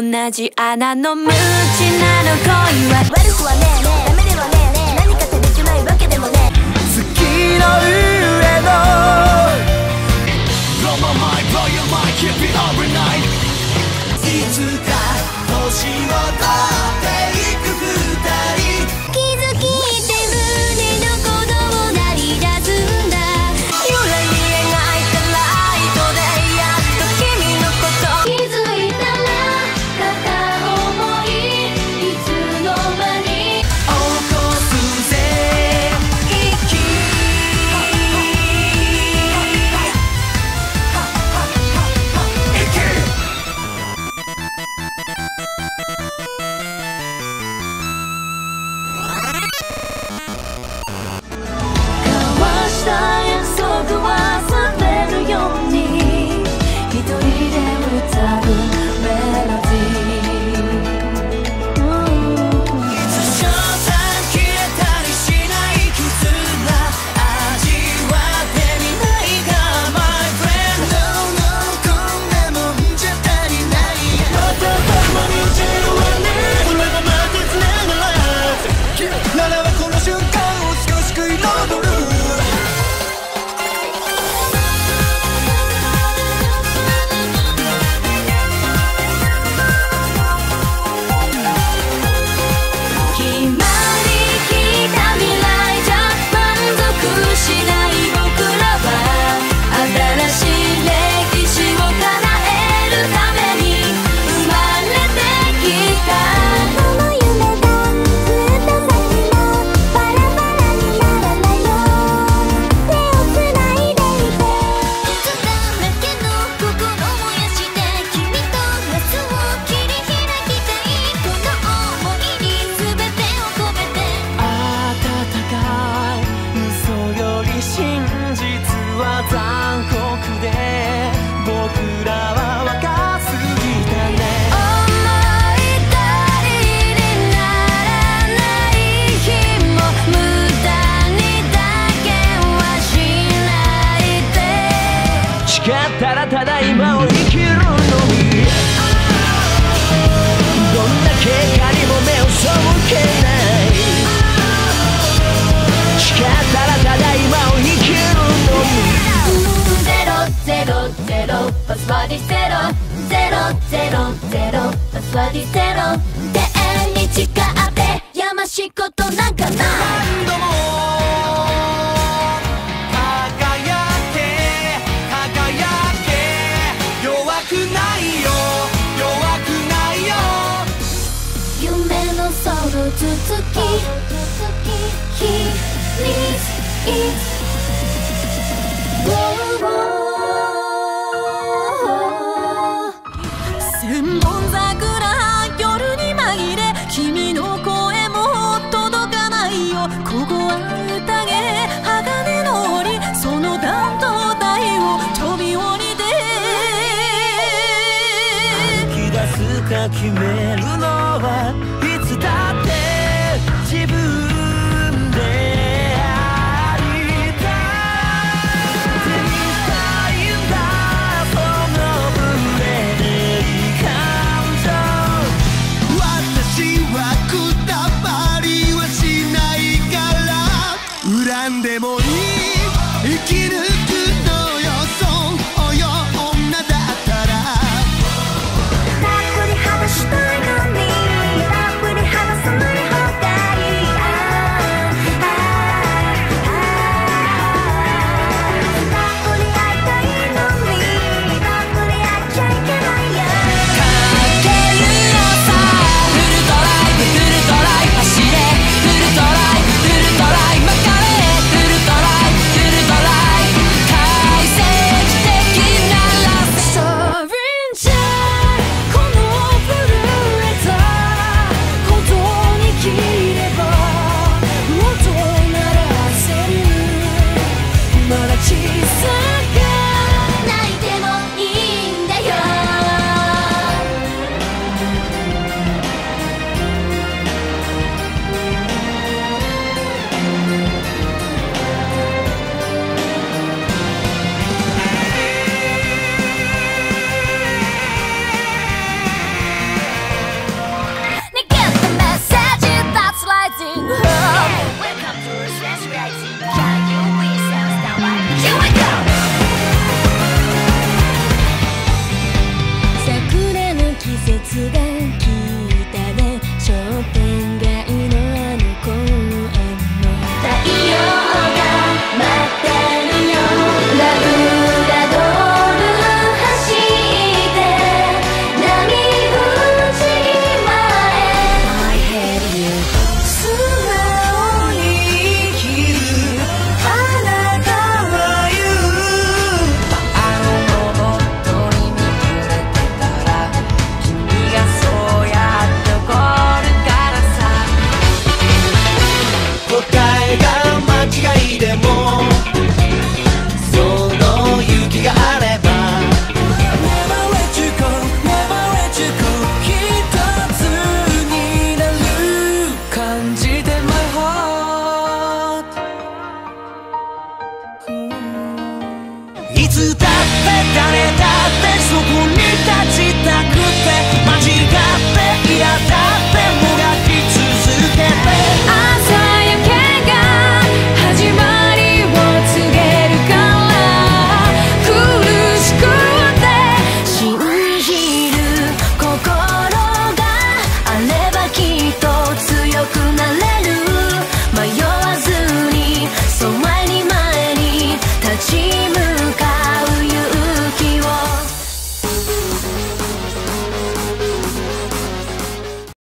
同じ穴の無知なの恋は悪くはねえねえダメではねえねえ何かってできないわけでもねえ月の上の Blow my mind, blow your mind, keep it overnight いつか年を取っていく二人気づきって胸の鼓動鳴り出すんだ揺れに描いたライトでやっと君のこと気づいたら片思いいつの間に起こすぜ息交わした約束忘れるように一人で歌うメロディーいつしょうさ消えたりしない絆味わってみないか My friend No no こんなもんじゃ足りないやまた共に散るわねこれがまたつながらならばこの瞬間を少し彩る決まりきった未来じゃ満足しない僕らは新しい歴史を叶えるために生まれてきたこの夢がずっと先もバラバラにならないよ手をつないでいていつだらけの心燃やして君と明日を切り開きたいこの想いに全てを込めて温かい嘘より真実は残酷で僕らは若すぎたね思い通りにならない日も無駄にだけはしないで誓ったらただ今を生きるのにどんな結果にも目を背けない誓ったらただ今を生きるのにゼロゼロゼロパスワーディゼロゼロゼロゼロパスワーディゼロ永遠に誓ってやましいことなんかない何度も輝け輝け弱くないよ弱くないよ夢のその続き He needs it 千本桜夜に紛れ君の声も届かないよここは宴鋼の檻その断頭台を飛び降りて歩き出すか決めるのはいつだって自分でありたい手にしたいんだそのブレない感情私はくたばりはしないから恨んでもいい生き抜くのよそうよ女だったらたっぷり話したいのにたっぷすが